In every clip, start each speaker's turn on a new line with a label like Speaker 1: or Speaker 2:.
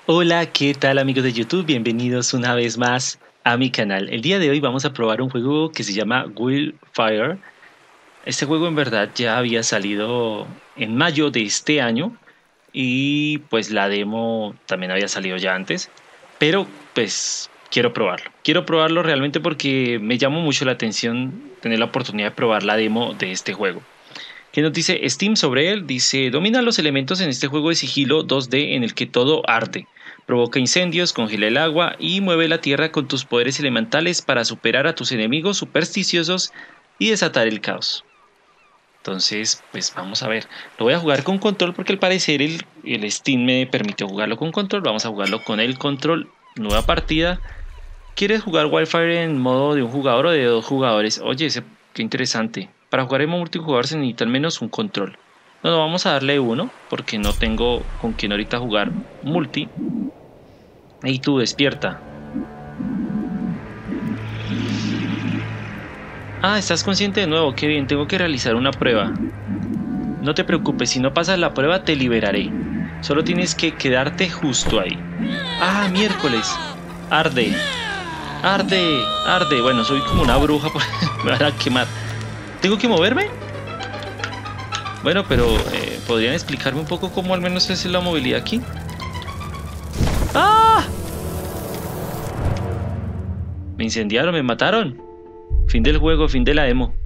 Speaker 1: Hola, ¿qué tal amigos de YouTube? Bienvenidos una vez más a mi canal. El día de hoy vamos a probar un juego que se llama Wildfire. Este juego en verdad ya había salido en mayo de este año y pues la demo también había salido ya antes, pero pues quiero probarlo. Quiero probarlo realmente porque me llamó mucho la atención tener la oportunidad de probar la demo de este juego. ¿Qué nos dice Steam sobre él? Dice, domina los elementos en este juego de sigilo 2D en el que todo arde. Provoca incendios, congela el agua y mueve la tierra con tus poderes elementales para superar a tus enemigos supersticiosos y desatar el caos. Entonces, pues vamos a ver. Lo voy a jugar con control porque al parecer el Steam me permitió jugarlo con control. Vamos a jugarlo con el control. Nueva partida. ¿Quieres jugar Wildfire en modo de un jugador o de dos jugadores? Oye, qué interesante. Para jugar en modo multijugador se necesita al menos un control. No, vamos a darle uno porque no tengo con quién ahorita jugar multi. Y tú despierta. Ah, estás consciente de nuevo. Qué bien, tengo que realizar una prueba. No te preocupes, si no pasas la prueba te liberaré. Solo tienes que quedarte justo ahí. Ah, miércoles. Arde. Arde. Arde. Bueno, soy como una bruja. Me van a quemar. ¿Tengo que moverme? Bueno, pero ¿podrían explicarme un poco cómo al menos es la movilidad aquí? ¡Ah! Me incendiaron, me mataron. Fin del juego, fin de la demo.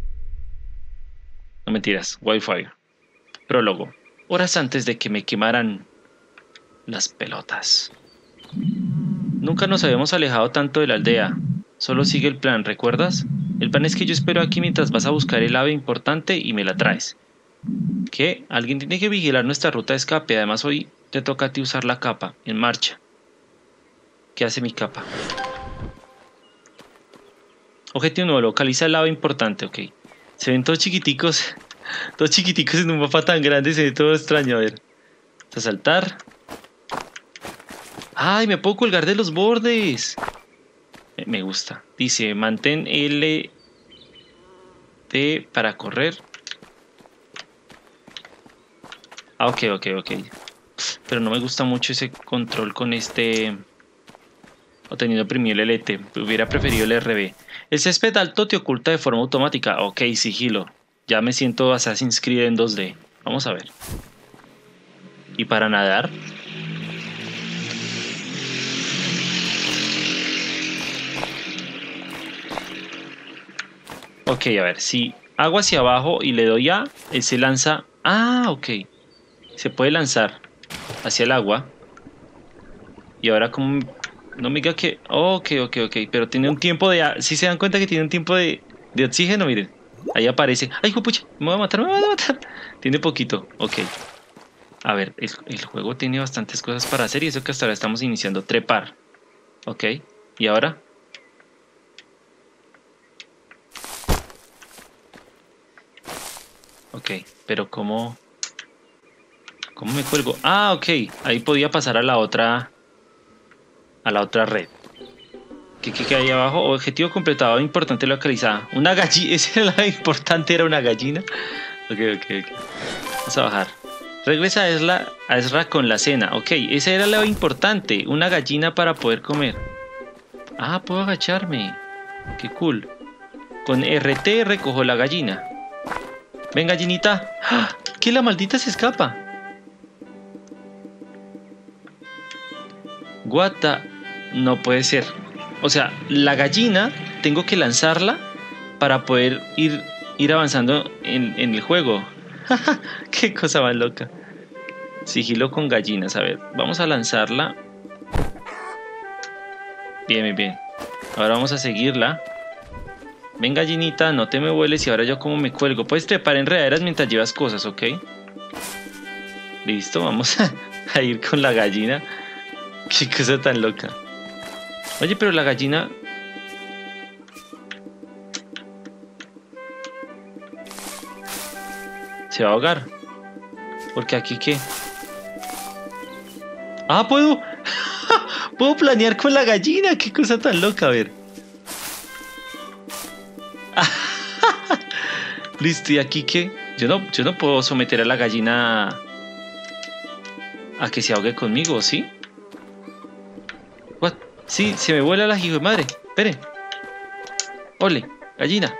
Speaker 1: No mentiras, Wildfire. Prólogo. Horas antes de que me quemaran las pelotas. Nunca nos habíamos alejado tanto de la aldea. Solo sigue el plan, ¿recuerdas? El plan es que yo espero aquí mientras vas a buscar el ave importante y me la traes. ¿Qué? Alguien tiene que vigilar nuestra ruta de escape. Además hoy te toca a ti usar la capa. En marcha. ¿Qué hace mi capa? Objetivo nuevo. Localiza el ave importante. Ok. Se ven todos chiquiticos. Todos chiquiticos en un mapa tan grande. Se ve todo extraño. A ver. A saltar. ¡Ay! Me puedo colgar de los bordes. Me gusta. Dice, mantén L T para correr. Ah, ok. Pero no me gusta mucho ese control con este... O teniendo oprimido el LT. Hubiera preferido el RB. El césped alto te oculta de forma automática. Ok, sigilo. Ya me siento Assassin's Creed en 2D. Vamos a ver. ¿Y para nadar? Ok, a ver. Si hago hacia abajo y le doy A, él se lanza... Ah, ok. Se puede lanzar hacia el agua. Y ahora como... No me diga que... Ok. Pero tiene un tiempo de... Si se dan cuenta que tiene un tiempo de oxígeno, miren. Ahí aparece. ¡Ay, pucha! Me voy a matar, me voy a matar. Tiene poquito. Ok. A ver, el juego tiene bastantes cosas para hacer y eso que hasta ahora estamos iniciando. Trepar. Ok. ¿Y ahora? Ok. Pero ¿cómo? ¿Cómo me cuelgo? Ah, ok. Ahí podía pasar a la otra... A la otra red. ¿Qué hay abajo? Objetivo completado. Importante localizada. Una gallina. Esa era la importante, era una gallina. Ok. Vamos a bajar. Regresa a Ezra con la cena. Ok, esa era la importante. Una gallina para poder comer. Ah, puedo agacharme. Qué cool. Con RT recojo la gallina. Ven, gallinita. ¡Ah! ¿Qué? La maldita se escapa. Guata. No puede ser. O sea, la gallina tengo que lanzarla para poder ir avanzando en el juego. Qué cosa más loca. Sigilo con gallinas. A ver, vamos a lanzarla. Bien. Ahora vamos a seguirla. Ven, gallinita, no te me vueles. Y ahora yo como me cuelgo. Puedes trepar enredaderas mientras llevas cosas, ¿ok? Listo, vamos a ir con la gallina. Qué cosa tan loca. Oye, pero la gallina... Se va a ahogar. Porque aquí, ¿qué? Ah, puedo... Puedo planear con la gallina. Qué cosa tan loca, a ver. Listo, ¿y aquí qué? Yo no puedo someter a la gallina a que se ahogue conmigo, ¿sí? Sí, se me vuela la hijo de madre. Espere. Ole, gallina.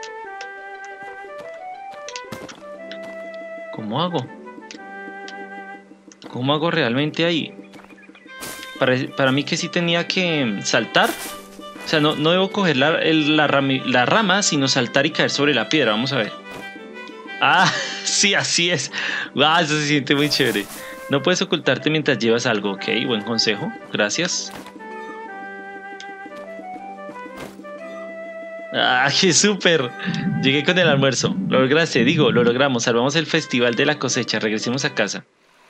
Speaker 1: ¿Cómo hago? ¿Cómo hago realmente ahí? Para mí que sí tenía que saltar. O sea, no debo coger la rama, sino saltar y caer sobre la piedra. Vamos a ver. Ah, sí, así es. Ah, eso se siente muy chévere. No puedes ocultarte mientras llevas algo, ok. Buen consejo. Gracias. Ah, qué súper. Llegué con el almuerzo. Lo lograste, digo, lo logramos. Salvamos el festival de la cosecha. Regresemos a casa.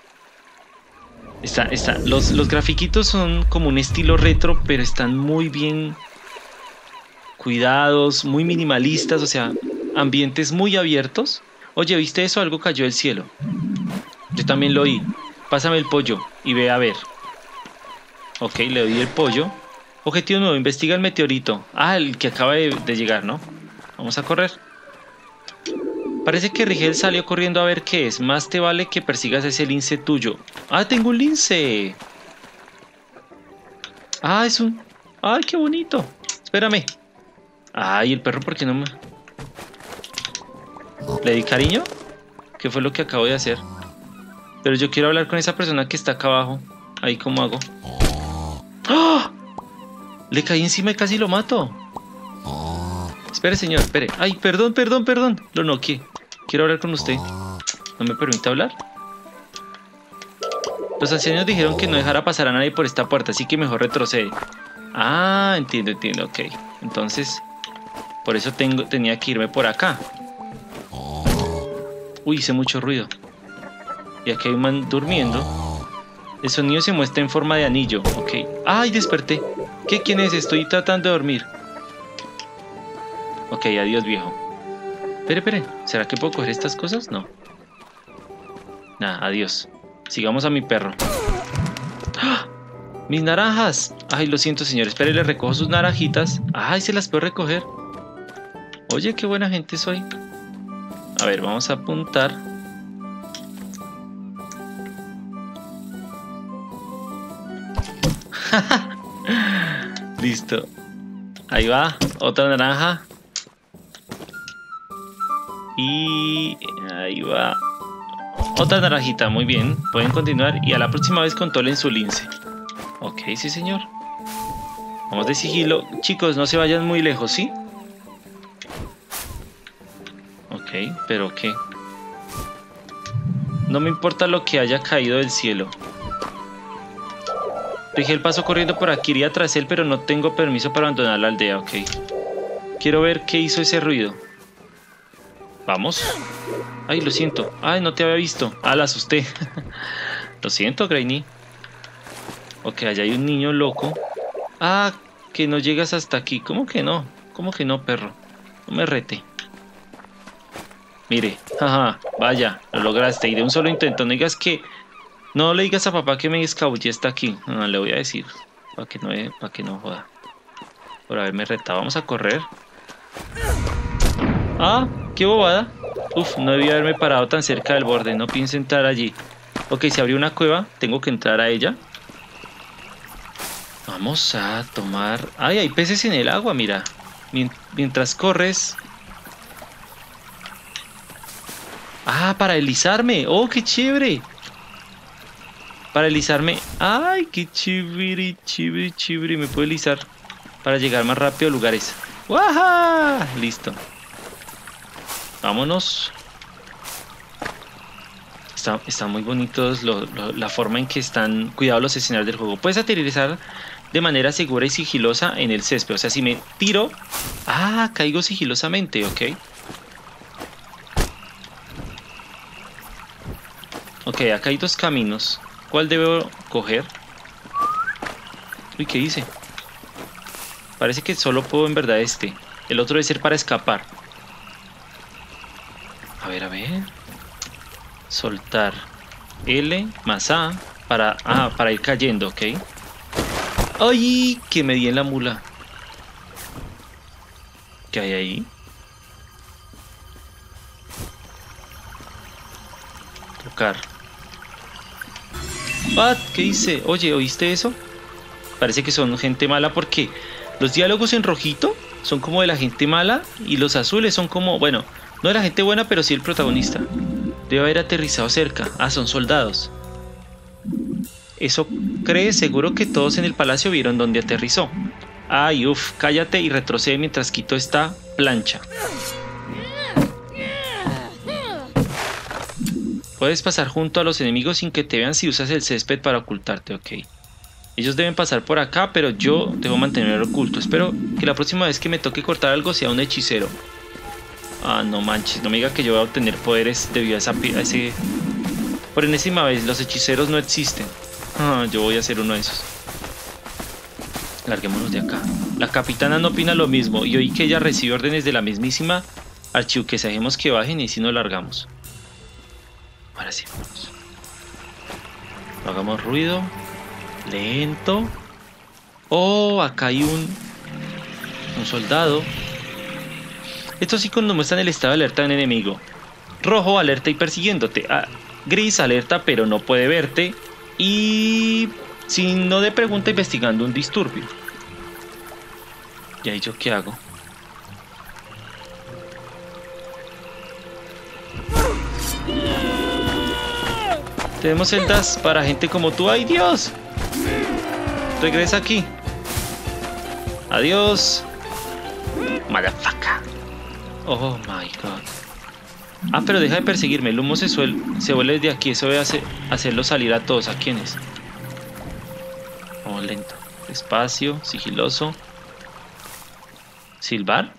Speaker 1: Los grafiquitos son como un estilo retro, pero están muy bien cuidados, muy minimalistas, o sea, ambientes muy abiertos. Oye, ¿viste eso? Algo cayó del cielo. Yo también lo oí. Pásame el pollo y ve a ver. Ok, le doy el pollo. Objetivo nuevo, investiga el meteorito. Ah, el que acaba de llegar, ¿no? Vamos a correr. Parece que Rigel salió corriendo a ver qué es. Más te vale que persigas ese lince tuyo. Ah, tengo un lince. Ah, es un... Ay, qué bonito. Espérame. Ay, el perro, ¿por qué no me...? ¿Le di cariño? ¿Qué fue lo que acabo de hacer? Pero yo quiero hablar con esa persona que está acá abajo. Ahí, ¿cómo hago? ¡Ah! Le caí encima y casi lo mato. Espere, señor, espere. Ay, perdón. Lo noqué. Quiero hablar con usted. ¿No me permite hablar? Los ancianos dijeron que no dejara pasar a nadie por esta puerta, así que mejor retrocede. Ah, entiendo, ok. Entonces, por eso tenía que irme por acá. Uy, hice mucho ruido. Y aquí hay un man durmiendo. El sonido se muestra en forma de anillo. Ok. ¡Ay, desperté! ¿Qué? ¿Quién es? Estoy tratando de dormir. Ok, adiós, viejo. Espere. ¿Será que puedo coger estas cosas? No. Nada, adiós. Sigamos a mi perro. ¡Ah! ¡Mis naranjas! Ay, lo siento, señor. Espere, le recojo sus naranjitas. Ay, se las puedo recoger. Oye, qué buena gente soy. A ver, vamos a apuntar. Listo. Ahí va, otra naranja. Y ahí va otra naranjita, muy bien. Pueden continuar y a la próxima vez controlen su lince. Ok, sí señor. Vamos de sigilo. Chicos, no se vayan muy lejos, ¿sí? Ok, pero ¿qué? No me importa lo que haya caído del cielo. Rigel pasó corriendo por aquí, iría tras él, pero no tengo permiso para abandonar la aldea, ok. Quiero ver qué hizo ese ruido. Vamos. Ay, lo siento. Ay, no te había visto. Ah, la asusté. Lo siento, Grainy. Ok, allá hay un niño loco. Ah, que no llegas hasta aquí. ¿Cómo que no? ¿Cómo que no, perro? No me rete. Mire, jaja, vaya, lo lograste. Y de un solo intento, no digas que... No le digas a papá que me escabullé hasta aquí. No, le voy a decir. Para que no joda. Por haberme retado. Vamos a correr. Ah, qué bobada. Uf, no debía haberme parado tan cerca del borde. No pienso entrar allí. Ok, se abrió una cueva. Tengo que entrar a ella. Vamos a tomar... Ay, hay peces en el agua, mira. Mientras corres... Ah, para deslizarme. Oh, qué chévere. Para deslizarme. Ay, qué chévere. Me puedo deslizar para llegar más rápido a lugares. ¡Waja! Listo. Vámonos. Están muy bonitos la forma en que están cuidados los escenarios del juego. Puedes aterrizar de manera segura y sigilosa en el césped. O sea, si me tiro... Ah, caigo sigilosamente, ok. Ok, acá hay dos caminos. ¿Cuál debo coger? Uy, ¿qué hice? Parece que solo puedo en verdad este. El otro debe ser para escapar. A ver. Soltar. L más A para ir cayendo, ok. ¡Ay! Que me di en la mula. ¿Qué hay ahí? Tocar. ¿What? ¿Qué hice? Oye, ¿oíste eso? Parece que son gente mala porque los diálogos en rojito son como de la gente mala y los azules son como, bueno, no de la gente buena, pero sí el protagonista. Debe haber aterrizado cerca. Ah, son soldados. Eso cree, seguro que todos en el palacio vieron dónde aterrizó. Ay, uff, cállate y retrocede mientras quito esta plancha. Puedes pasar junto a los enemigos sin que te vean si usas el césped para ocultarte, ok. Ellos deben pasar por acá, pero yo debo mantenerlo oculto. Espero que la próxima vez que me toque cortar algo sea un hechicero. Ah, no manches, no me diga que yo voy a obtener poderes debido a ese... Por enésima vez, los hechiceros no existen. Ah, yo voy a ser uno de esos. Larguémonos de acá. La capitana no opina lo mismo y oí que ella recibe órdenes de la mismísima Archiduquesa. Dejemos que bajen y si nos largamos. Ahora sí, vamos. No hagamos ruido. Lento. Oh, acá hay un soldado. Estos iconos muestran el estado de alerta de un enemigo. Rojo, alerta y persiguiéndote. Ah, gris, alerta pero no puede verte. Y signo de pregunta, investigando un disturbio. ¿Y ahí yo qué hago? Tenemos celdas para gente como tú. ¡Ay, Dios! Regresa aquí. Adiós. Motherfucker. Oh my god. Ah, pero deja de perseguirme. El humo se vuelve desde aquí. Eso debe hacerlo salir a todos. ¿A quiénes? Vamos lento. Despacio, sigiloso. ¿Silbar?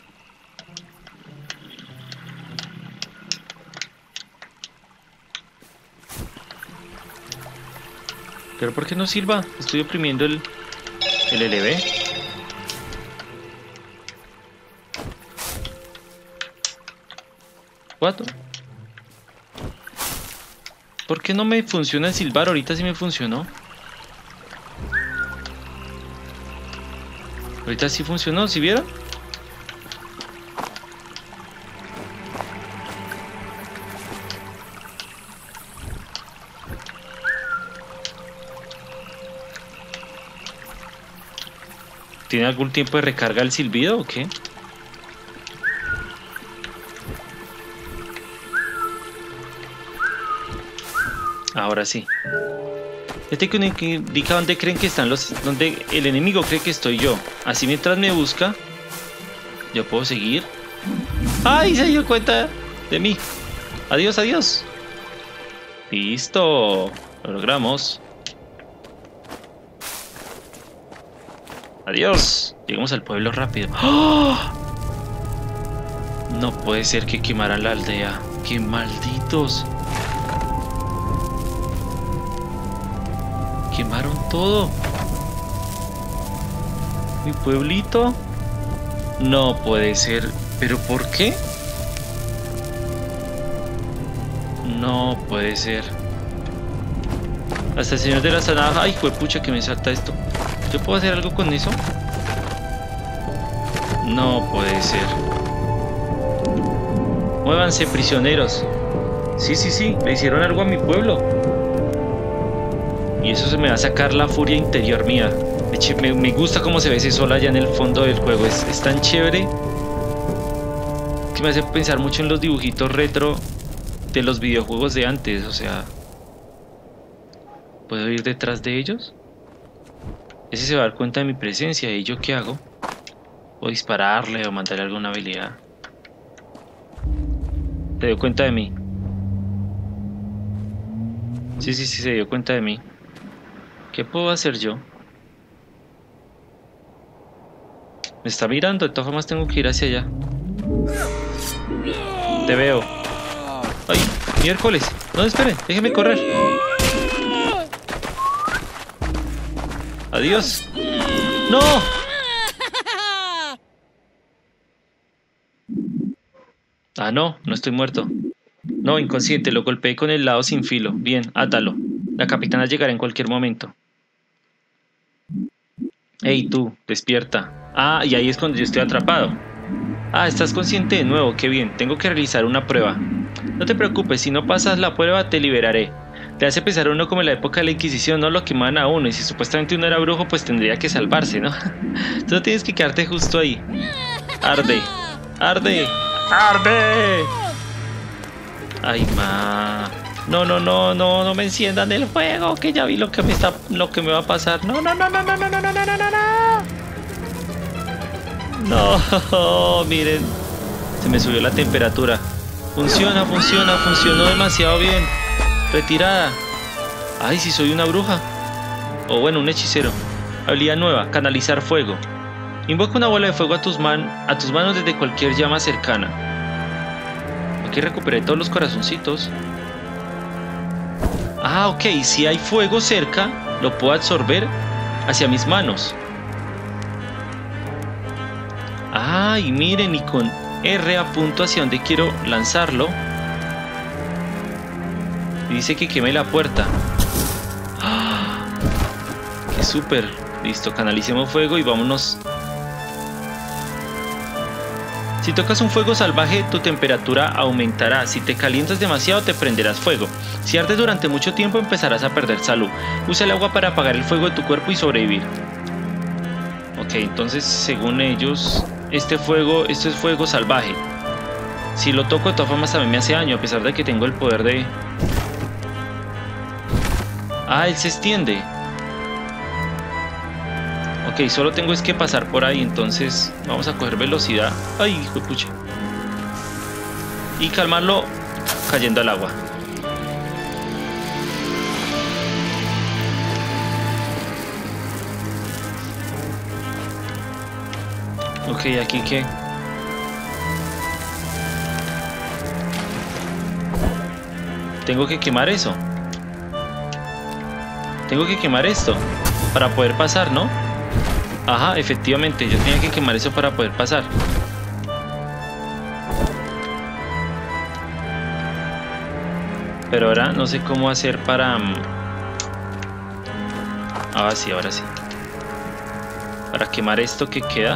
Speaker 1: ¿Pero por qué no silba? Estoy oprimiendo el LB. ¿What? ¿Por qué no me funciona el silbar? Ahorita sí me funcionó. Ahorita sí funcionó, ¿sí vieron? ¿Tiene algún tiempo de recarga el silbido o qué? Ahora sí. Este icono indica dónde creen que están donde el enemigo cree que estoy yo. Así mientras me busca, yo puedo seguir. ¡Ay! Se dio cuenta de mí. Adiós, adiós. Listo. Lo logramos. Adiós. Llegamos al pueblo rápido. ¡Oh! No puede ser que quemaran la aldea. ¡Qué malditos! Quemaron todo. Mi pueblito. No puede ser. ¿Pero por qué? No puede ser. Hasta el señor de la zanahoria. Ay, juepucha, que me salta esto. ¿Yo puedo hacer algo con eso? No puede ser. Muévanse, prisioneros. Sí, sí, sí. Le hicieron algo a mi pueblo. Y eso se me va a sacar la furia interior mía. Me gusta cómo se ve ese sol allá en el fondo del juego. Es tan chévere que me hace pensar mucho en los dibujitos retro de los videojuegos de antes. O sea, ¿puedo ir detrás de ellos? Ese se va a dar cuenta de mi presencia. ¿Y yo qué hago? ¿O dispararle o mandarle alguna habilidad? ¿Se dio cuenta de mí? Sí, sí, sí, se dio cuenta de mí. ¿Qué puedo hacer yo? Me está mirando, de todas formas tengo que ir hacia allá. Te veo. ¡Ay! ¡Miércoles! No, esperen, déjenme correr. ¡Adiós! ¡No! Ah, no, no estoy muerto. No, inconsciente, lo golpeé con el lado sin filo. Bien, átalo. La capitana llegará en cualquier momento. Hey, tú, despierta. Ah, y ahí es cuando yo estoy atrapado. Ah, estás consciente de nuevo, qué bien. Tengo que realizar una prueba. No te preocupes, si no pasas la prueba te liberaré. Te hace pensar a uno como en la época de la Inquisición, ¿no? Lo quemaban a uno. Y si supuestamente uno era brujo, pues tendría que salvarse, ¿no? Tú tienes que quedarte justo ahí. Arde. Arde. Arde. Ay, ma. No, no, no, no, no me enciendan el fuego, que ya vi lo que me va a pasar. No, no, no, no, no, no, no, no, no, no, no. No, miren. Se me subió la temperatura. Funciona, funciona, funcionó demasiado bien. Retirada. Ay, si soy una bruja. O bueno, un hechicero. Habilidad nueva, canalizar fuego. Invoca una bola de fuego a tus manos desde cualquier llama cercana. Aquí recuperé todos los corazoncitos. Ah, ok, si hay fuego cerca, lo puedo absorber hacia mis manos. Ah, y miren, y con R apunto hacia donde quiero lanzarlo. Y dice que queme la puerta. ¡Ah! ¡Qué súper! Listo, canalicemos fuego y vámonos. Si tocas un fuego salvaje, tu temperatura aumentará. Si te calientas demasiado, te prenderás fuego. Si ardes durante mucho tiempo, empezarás a perder salud. Usa el agua para apagar el fuego de tu cuerpo y sobrevivir. Ok, entonces, según ellos, esto es fuego salvaje. Si lo toco, de todas formas, también me hace daño, a pesar de que tengo el poder de... Ah, él se extiende. Ok, solo tengo es que pasar por ahí, entonces vamos a coger velocidad. Ay, hijo de pucha. Y calmarlo cayendo al agua. Ok, aquí qué. Tengo que quemar eso. Tengo que quemar esto para poder pasar, ¿no? Ajá, efectivamente, yo tenía que quemar eso para poder pasar. Pero ahora no sé cómo hacer para... Ahora sí, ahora sí. Para quemar esto que queda.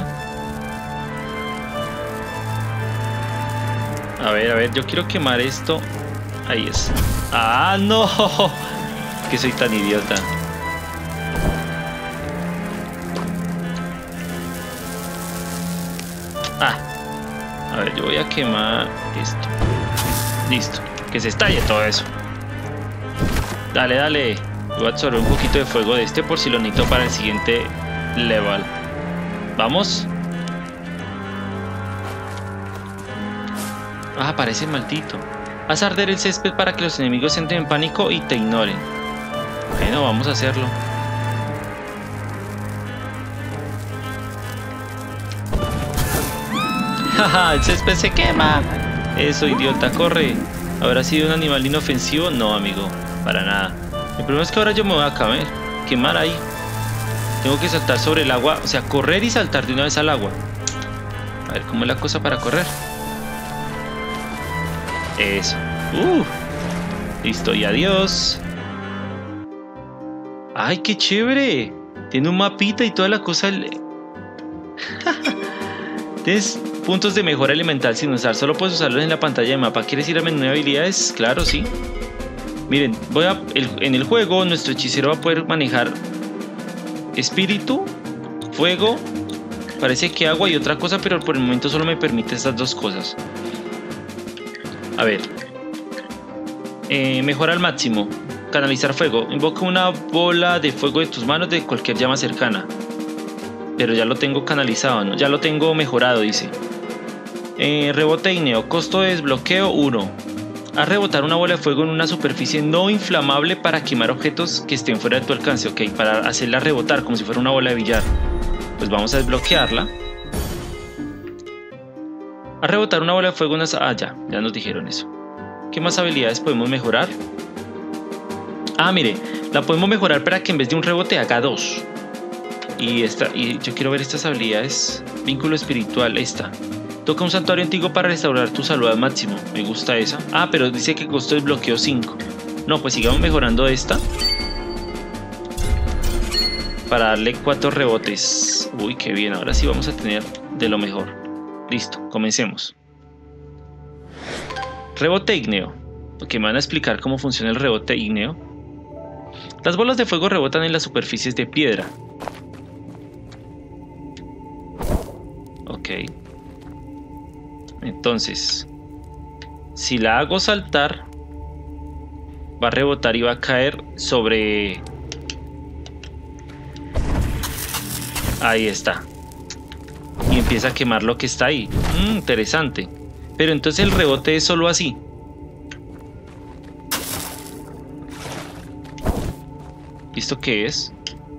Speaker 1: A ver, yo quiero quemar esto. Ahí es. ¡Ah, no! Que soy tan idiota. Ah, a ver, yo voy a quemar esto. Listo, que se estalle todo eso. Dale, dale. Voy a absorber un poquito de fuego de este por si lo necesito para el siguiente level. Vamos. Ah, parece maldito. Haz arder el césped para que los enemigos entren en pánico y te ignoren. Bueno, vamos a hacerlo. Jaja, el césped se quema. Eso, idiota, corre. ¿Habrá sido un animal inofensivo? No, amigo, para nada. El problema es que ahora yo me voy a quemar ahí. Tengo que saltar sobre el agua, o sea, correr y saltar de una vez al agua. A ver, ¿cómo es la cosa para correr? Eso. Listo, y adiós. ¡Ay, qué chévere! Tiene un mapita y toda la cosa. Tienes puntos de mejora elemental sin usar. Solo puedes usarlos en la pantalla de mapa. ¿Quieres ir a menú de habilidades? Claro, sí. Miren, en el juego nuestro hechicero va a poder manejar espíritu, fuego, parece que agua y otra cosa, pero por el momento solo me permite estas dos cosas. A ver. Mejora al máximo. Canalizar fuego. Invoca una bola de fuego de tus manos de cualquier llama cercana. Pero ya lo tengo canalizado, ¿no? Ya lo tengo mejorado, dice. Rebote igneo. Costo de desbloqueo 1. Haz rebotar una bola de fuego en una superficie no inflamable para quemar objetos que estén fuera de tu alcance. Ok, para hacerla rebotar como si fuera una bola de billar. Pues vamos a desbloquearla. Haz rebotar una bola de fuego en una... Ah, ya nos dijeron eso. ¿Qué más habilidades podemos mejorar? Ah, mire, la podemos mejorar para que en vez de un rebote haga 2. Y yo quiero ver estas habilidades. Vínculo espiritual, esta. Toca un santuario antiguo para restaurar tu salud al máximo. Me gusta esa. Ah, pero dice que costo desbloqueo 5. No, pues sigamos mejorando esta. Para darle 4 rebotes. Uy, qué bien. Ahora sí vamos a tener de lo mejor. Listo, comencemos. Rebote ígneo. Ok, me van a explicar cómo funciona el rebote ígneo. Las bolas de fuego rebotan en las superficies de piedra. Ok. Entonces, si la hago saltar, va a rebotar y va a caer sobre... Ahí está. Y empieza a quemar lo que está ahí. Interesante. Pero entonces el rebote es solo así. ¿Esto qué es?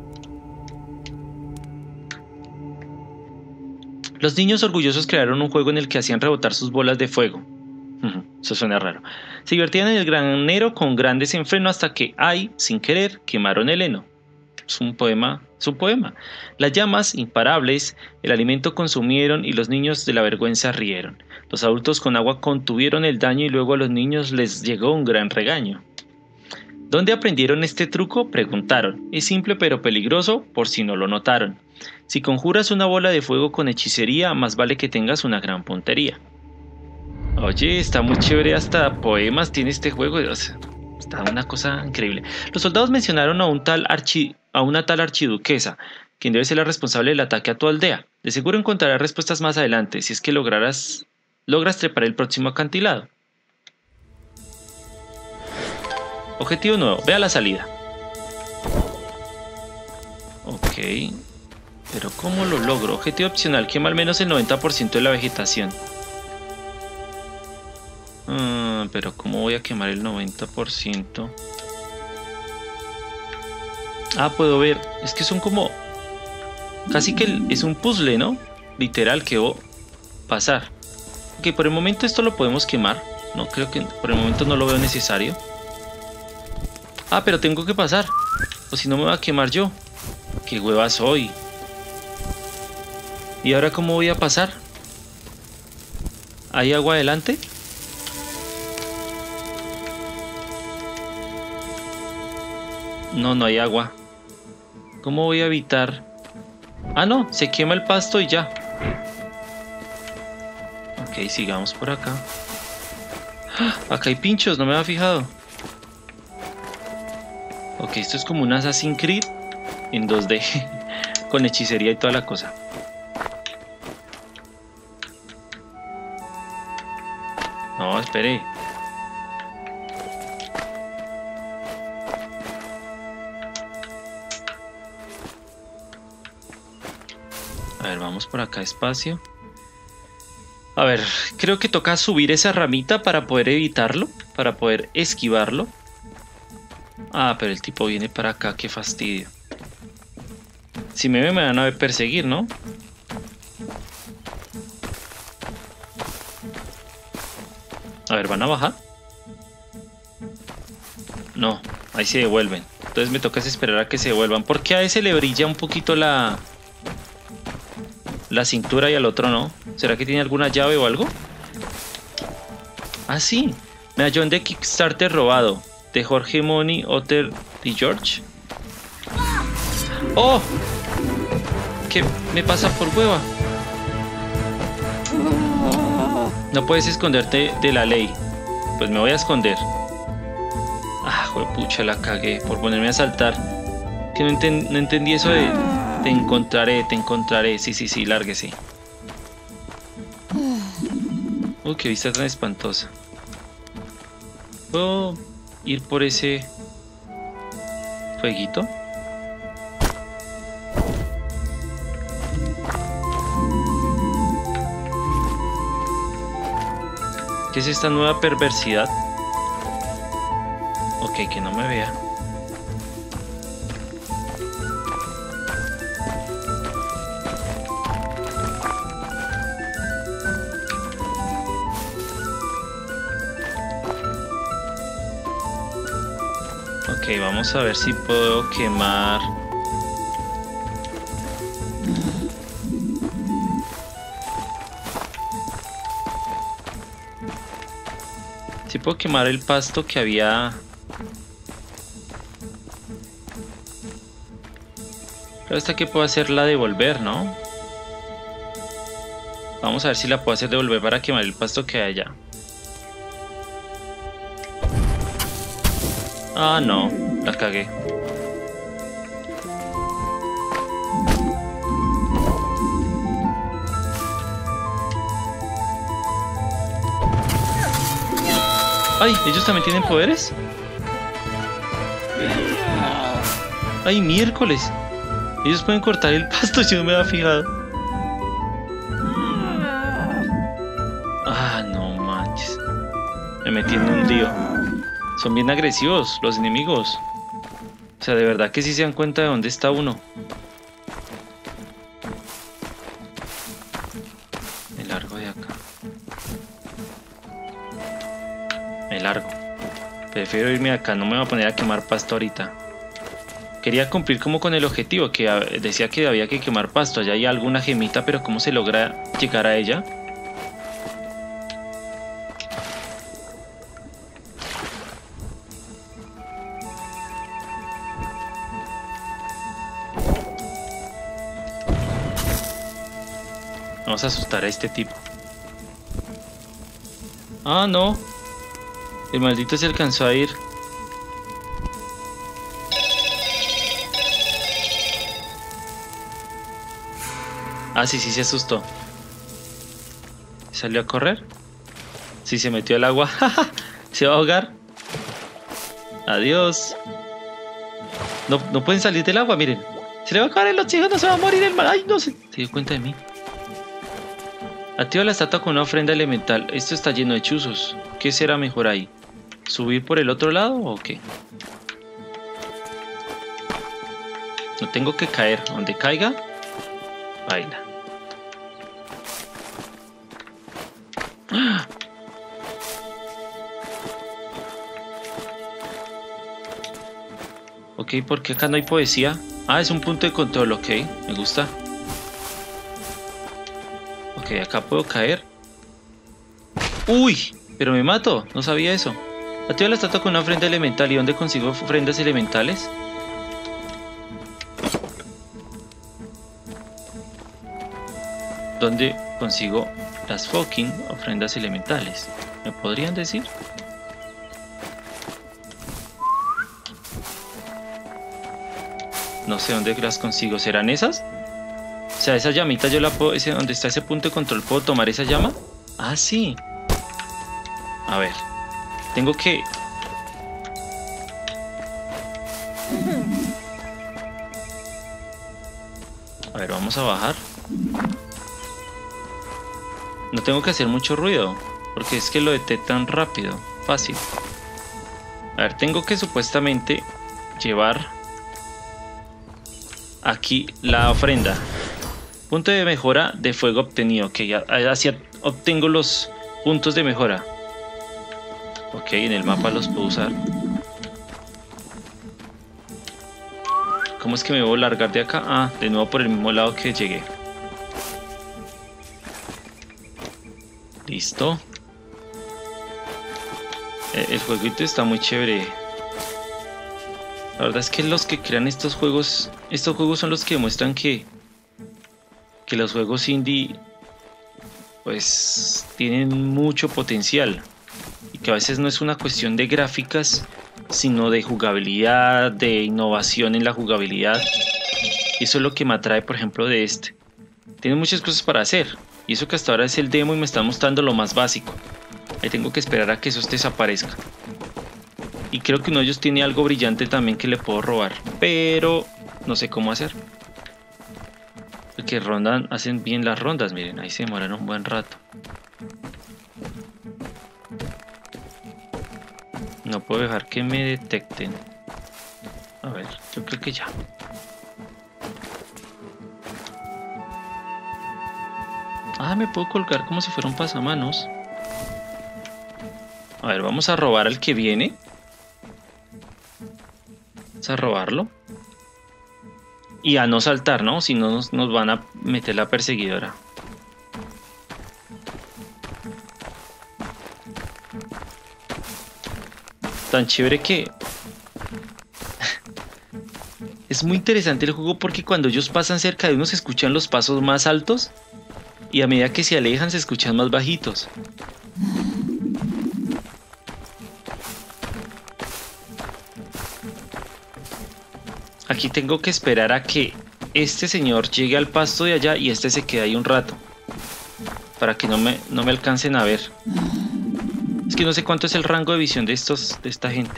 Speaker 1: Los niños orgullosos crearon un juego en el que hacían rebotar sus bolas de fuego. Eso suena raro. Se divertían en el granero con gran desenfreno hasta que, sin querer, quemaron el heno. Es un poema. Las llamas, imparables, el alimento consumieron y los niños de la vergüenza rieron. Los adultos con agua contuvieron el daño y luego a los niños les llegó un gran regaño. ¿Dónde aprendieron este truco?, preguntaron. Es simple pero peligroso, por si no lo notaron. Si conjuras una bola de fuego con hechicería, más vale que tengas una gran puntería. Oye, está muy chévere, hasta poemas tiene este juego. O sea, está una cosa increíble. Los soldados mencionaron a una tal archiduquesa, quien debe ser la responsable del ataque a tu aldea. De seguro encontrarás respuestas más adelante, si es que logras trepar el próximo acantilado. Objetivo nuevo, ve a la salida. Ok. Pero ¿cómo lo logro? Objetivo opcional, quema al menos el 90% de la vegetación. Pero ¿cómo voy a quemar el 90%? Puedo ver. Es que son como... Casi que es un puzzle, ¿no? Literal, que debo pasar. Ok, por el momento esto lo podemos quemar. No, creo que por el momento no lo veo necesario. Pero tengo que pasar. O si no me va a quemar yo. ¡Qué hueva soy! ¿Y ahora cómo voy a pasar? ¿Hay agua adelante? No, no hay agua. ¿Cómo voy a evitar? No, se quema el pasto y ya. Ok, sigamos por acá. Acá hay pinchos, no me había fijado. Ok, esto es como un Assassin's Creed en 2D. Con hechicería y toda la cosa. No, espere. A ver, vamos por acá despacio. A ver, creo que toca subir esa ramita para poder evitarlo, para poder esquivarlo. Pero el tipo viene para acá, qué fastidio. Si me van a perseguir, ¿no? A ver, ¿van a bajar? No, ahí se devuelven. Entonces me toca esperar a que se devuelvan. ¿Por qué a ese le brilla un poquito la cintura y al otro no? ¿Será que tiene alguna llave o algo? Sí. Medallón de Kickstarter robado. De Jorge Money, Otter y George. ¡Oh! ¿Qué me pasa por hueva? No puedes esconderte de la ley. Pues me voy a esconder. Juepucha, la cagué por ponerme a saltar. Que no entendí eso de... Te encontraré. Sí, lárguese. Qué vista tan espantosa. ¿Puedo ir por ese fueguito? ¿Qué es esta nueva perversidad? Ok, que no me vea. Ok, vamos a ver si puedo quemar. Si puedo quemar el pasto que había. Pero esta que puedo hacerla devolver, ¿no? Vamos a ver si la puedo hacer devolver para quemar el pasto que hay allá. No, la cagué. ¡Ay! ¿Ellos también tienen poderes? ¡Ay, miércoles! Ellos pueden cortar el pasto, yo no me había fijado. Ah, no manches. Me metí en un lío. Son bien agresivos los enemigos. O sea, de verdad que sí se dan cuenta de dónde está uno. Me largo de acá. Me largo. Prefiero irme acá, no me voy a poner a quemar pasto ahorita. Quería cumplir como con el objetivo, que decía que había que quemar pasto. Allá hay alguna gemita, pero ¿cómo se logra llegar a ella? Vamos a asustar a este tipo. Ah, no. El maldito se alcanzó a ir. Ah, sí, sí se asustó. ¿Salió a correr? Sí, se metió al agua. Se va a ahogar. Adiós. No, no pueden salir del agua, miren. Se le va a acabar el oxígeno, se va a morir el mal. Ay, no se dio cuenta de mí. Activa la estatua con una ofrenda elemental. Esto está lleno de chuzos. ¿Qué será mejor ahí? ¿Subir por el otro lado o qué? No tengo que caer. Donde caiga, baila. ¡Ah! Ok, ¿por qué acá no hay poesía? Ah, es un punto de control, ok. Me gusta. Ok, acá puedo caer. ¡Uy! Pero me mato. No sabía eso. Activa la estatua con una ofrenda elemental. ¿Y dónde consigo ofrendas elementales? ¿Dónde consigo las fucking ofrendas elementales? ¿Me podrían decir? No sé dónde las consigo. ¿Serán esas? O sea, esa llamita yo la puedo... donde está ese punto de control, ¿puedo tomar esa llama? Ah, sí. A ver. Tengo que... A ver, vamos a bajar. No tengo que hacer mucho ruido, porque es que lo detectan rápido, fácil. A ver, tengo que supuestamente llevar aquí la ofrenda. Punto de mejora de fuego obtenido. Ok, así obtengo los puntos de mejora. Ok, en el mapa los puedo usar. ¿Cómo es que me voy a largar de acá? Ah, de nuevo por el mismo lado que llegué. Listo. El jueguito está muy chévere. La verdad es que los que crean estos juegos son los que demuestran que los juegos indie pues tienen mucho potencial y que a veces no es una cuestión de gráficas, sino de jugabilidad, de innovación en la jugabilidad. Y eso es lo que me atrae, por ejemplo, de este. Tiene muchas cosas para hacer, y eso que hasta ahora es el demo y me está mostrando lo más básico. Ahí tengo que esperar a que eso desaparezca. Y creo que uno de ellos tiene algo brillante también que le puedo robar, pero no sé cómo hacer. Porque hacen bien las rondas, miren, ahí se demoran un buen rato. No puedo dejar que me detecten. A ver, yo creo que ya. Ah, me puedo colgar como si fuera un pasamanos. A ver, vamos a robar al que viene. Vamos a robarlo. Y a no saltar, ¿no? Si no nos van a meter la perseguidora. Tan chévere que... Es muy interesante el juego porque cuando ellos pasan cerca de uno se escuchan los pasos más altos y a medida que se alejan se escuchan más bajitos. Aquí tengo que esperar a que este señor llegue al pasto de allá y este se quede ahí un rato para que no me alcancen a ver. Es que no sé cuánto es el rango de visión de esta gente.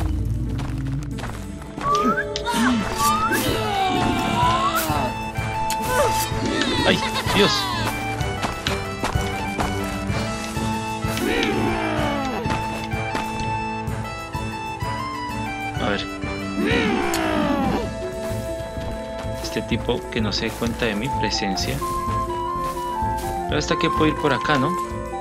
Speaker 1: ¡Ay, Dios! A ver. Este tipo que no se dé cuenta de mi presencia. Pero hasta que puedo ir por acá, ¿no?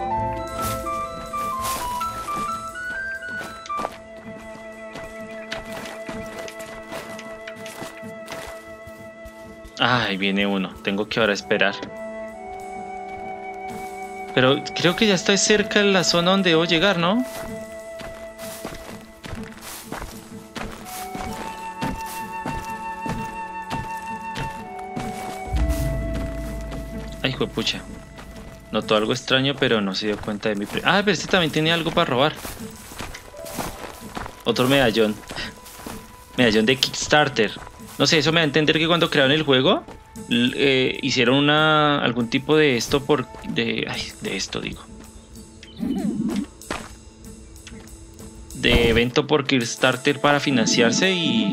Speaker 1: Ah, ahí viene uno. Tengo que ahora esperar. Pero creo que ya estoy cerca de la zona donde debo llegar, ¿no? Ay, juepucha. Notó algo extraño, pero no se dio cuenta de mi... Ah, pero este también tiene algo para robar. Otro medallón. Medallón de Kickstarter. No sé, eso me da a entender que cuando crearon el juego hicieron algún tipo de esto de esto digo. De evento por Kickstarter para financiarse y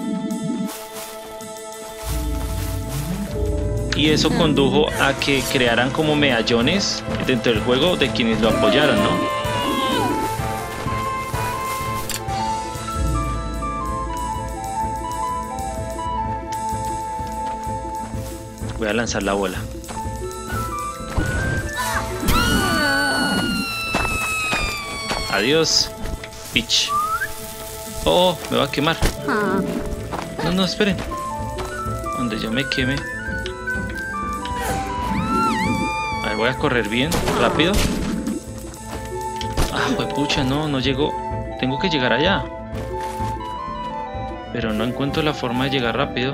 Speaker 1: eso condujo a que crearan como medallones dentro del juego de quienes lo apoyaron, ¿no? Voy a lanzar la bola. Adiós, bitch. Oh, me va a quemar. No, no, esperen. Donde yo me queme. A ver, voy a correr bien, rápido. Ah, juepucha, no llegó. Tengo que llegar allá. Pero no encuentro la forma de llegar rápido.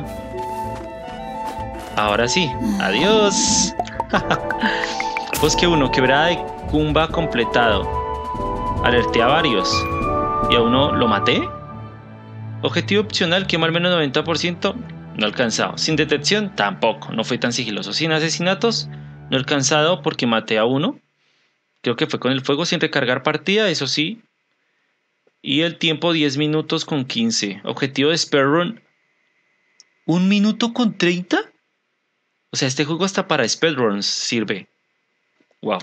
Speaker 1: Ahora sí, adiós. Bosque 1, quebrada de Kumba completado. Alerté a varios. ¿Y a uno lo maté? Objetivo opcional, quemar menos 90%. No alcanzado. Sin detección, tampoco. No fue tan sigiloso. Sin asesinatos, no he alcanzado porque maté a uno. Creo que fue con el fuego sin recargar partida, eso sí. Y el tiempo 10 minutos con 15. Objetivo de speedrun. ¿1 minuto con 30? O sea, este juego hasta para speedruns sirve. Wow.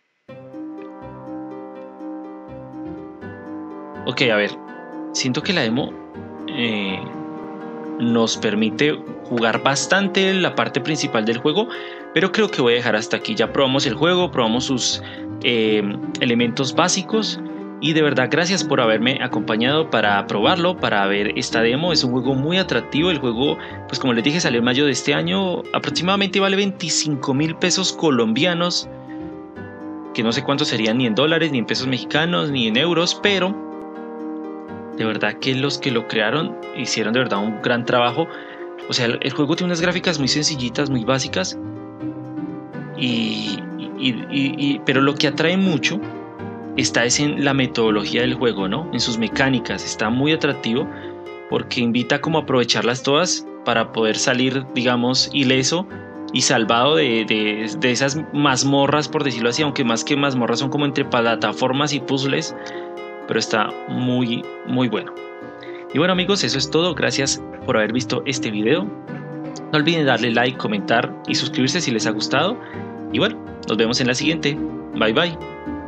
Speaker 1: Ok, a ver. Siento que la demo nos permite jugar bastante la parte principal del juego, pero creo que voy a dejar hasta aquí. Ya probamos el juego, probamos sus elementos básicos. Y de verdad, gracias por haberme acompañado para probarlo, para ver esta demo. Es un juego muy atractivo. El juego, pues como les dije, salió en mayo de este año. Aproximadamente vale 25.000 pesos colombianos. Que no sé cuántos serían ni en dólares, ni en pesos mexicanos, ni en euros. Pero de verdad que los que lo crearon hicieron de verdad un gran trabajo. O sea, el juego tiene unas gráficas muy sencillitas, muy básicas. Pero lo que atrae mucho está es en la metodología del juego, ¿no? En sus mecánicas. Está muy atractivo porque invita como a aprovecharlas todas para poder salir, digamos, ileso y salvado de esas mazmorras, por decirlo así, aunque más que mazmorras son como entre plataformas y puzzles, pero está muy, muy bueno. Y bueno, amigos, eso es todo. Gracias por haber visto este video. No olviden darle like, comentar y suscribirse si les ha gustado. Y bueno, nos vemos en la siguiente. Bye bye.